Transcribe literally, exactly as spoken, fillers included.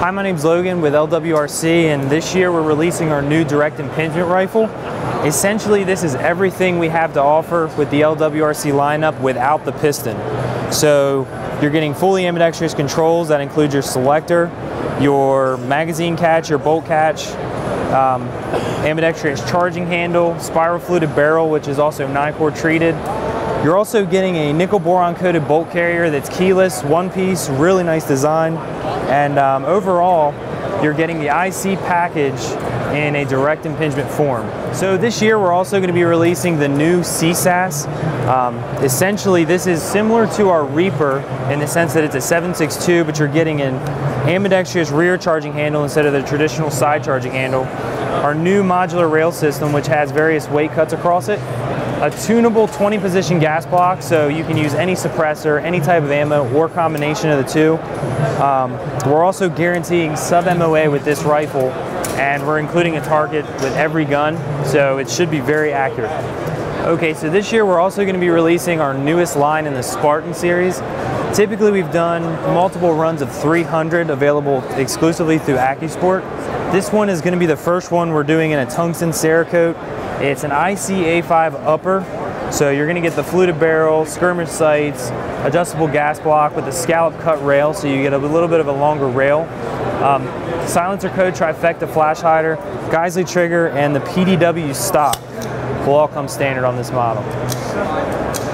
Hi, my name's Logan with L W R C, and this year we're releasing our new direct impingement rifle. Essentially, this is everything we have to offer with the L W R C lineup without the piston. So you're getting fully ambidextrous controls that include your selector, your magazine catch, your bolt catch, um, ambidextrous charging handle, spiral fluted barrel, which is also Nicor treated. You're also getting a nickel boron coated bolt carrier that's keyless, one piece, really nice design. And um, overall, you're getting the I C package in a direct impingement form. So this year we're also going to be releasing the new C SAS. Um, essentially, this is similar to our Reaper in the sense that it's a seven six two, but you're getting an ambidextrous rear charging handle instead of the traditional side charging handle. Our new modular rail system, which has various weight cuts across it. A tunable twenty position gas block, so you can use any suppressor, any type of ammo, or combination of the two. Um, we're also guaranteeing sub-M O A with this rifle, and we're including a target with every gun, so it should be very accurate. Okay, so this year we're also going to be releasing our newest line in the Spartan series. Typically we've done multiple runs of three hundred available exclusively through AccuSport. This one is going to be the first one we're doing in a tungsten Cerakote. It's an I C A five upper, so you're going to get the fluted barrel, skirmish sights, adjustable gas block with a scallop cut rail, so you get a little bit of a longer rail. Um, silencer code trifecta flash hider, Geissele trigger, and the P D W stock will all come standard on this model.